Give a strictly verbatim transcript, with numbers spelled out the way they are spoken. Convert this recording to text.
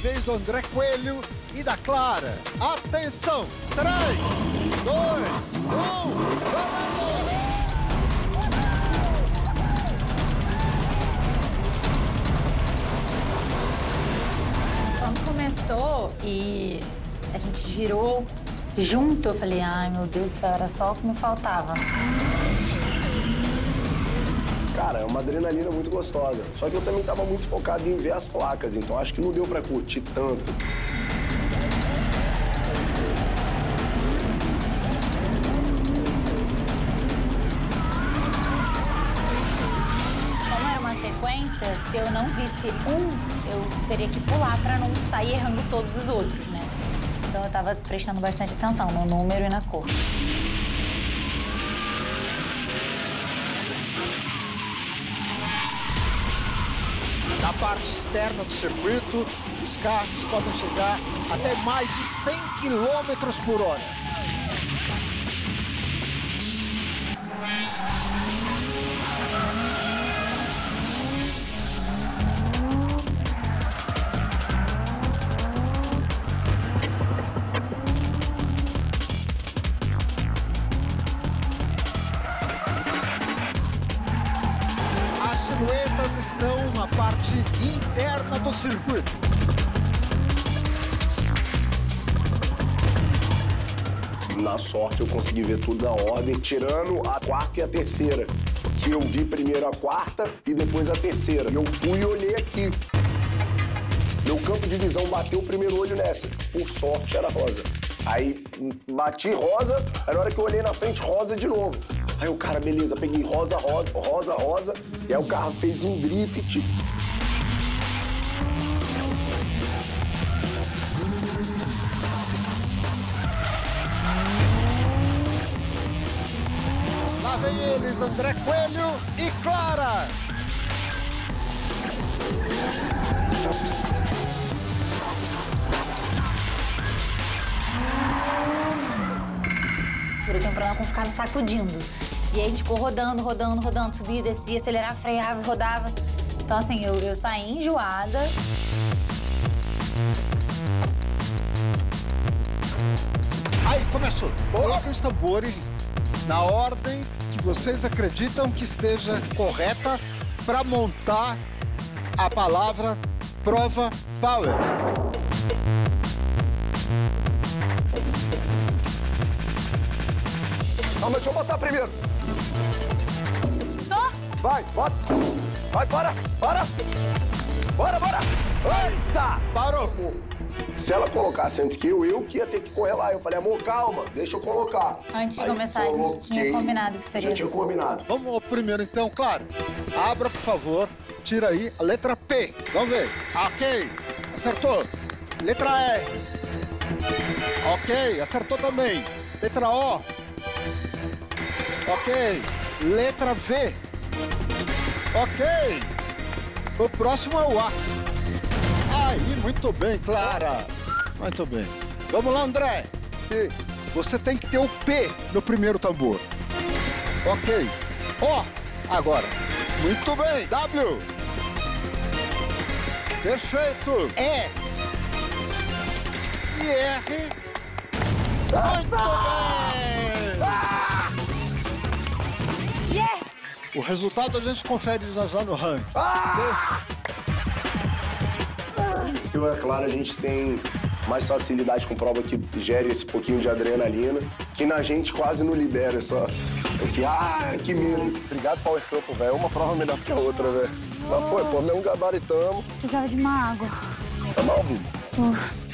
vez do André Coelho e da Clara. Atenção! três, dois, um, vamos! Quando começou e a gente girou junto, eu falei, ai, meu Deus do céu, era só o que me faltava. Cara, é uma adrenalina muito gostosa. Só que eu também tava muito focado em ver as placas, então acho que não deu pra curtir tanto. Como era uma sequência, se eu não visse um, eu teria que pular pra não sair errando todos os outros, né? Então eu tava prestando bastante atenção no número e na cor. Na parte externa do circuito, os carros podem chegar até mais de cem quilômetros por hora. As silhuetas estão na parte interna do circuito. Na sorte, eu consegui ver tudo na ordem, tirando a quarta e a terceira. Que eu vi primeiro a quarta e depois a terceira. E eu fui e olhei aqui. Meu campo de visão bateu o primeiro olho nessa. Por sorte, era rosa. Aí, bati rosa, aí na hora que eu olhei na frente, rosa de novo. Aí o cara, beleza, peguei rosa, rosa, rosa, rosa. E aí o carro fez um drift. Lá vem eles, André Coelho e Clara. Eu tenho um problema com ficar me sacudindo. E aí a gente ficou rodando, rodando, rodando, subia, descia, acelerava, freava, rodava. Então, assim, eu, eu saí enjoada. Aí, começou. Coloquem os tambores na ordem que vocês acreditam que esteja correta para montar a palavra prova power. Ah, mas deixa eu botar primeiro. Só? Vai, bota. Vai, para, para. Bora, bora. Eita! Parou. Se ela colocasse antes que eu, eu que ia ter que correr lá. Eu falei, amor, calma, deixa eu colocar. Antes de Aí começar, a gente tinha coloquei. combinado que seria Já tinha assim. combinado. Vamos ao primeiro, então, claro. Abra, por favor. Tira aí a letra P. Vamos ver. Ok. Acertou. Letra R. Ok. Acertou também. Letra O. Ok. Letra V. Ok. O próximo é o A. Aí, muito bem, Clara. Muito bem. Vamos lá, André. Sim. Você tem que ter o P no primeiro tambor. Ok. O. Agora. Muito bem. W. Perfeito. E. E R. Muito bem. Ah! Yes! O resultado a gente confere já já no ranking. Ah! Eu e a Clara, a gente tem mais facilidade com prova que gere esse pouquinho de adrenalina, que na gente quase não libera essa, esse ah, que medo. Obrigado, Power Campo, velho. Uma prova melhor que a outra, velho. Mas foi, pô, mesmo gabaritamos. Precisava de uma água. Tá mal, Bibi? Uh.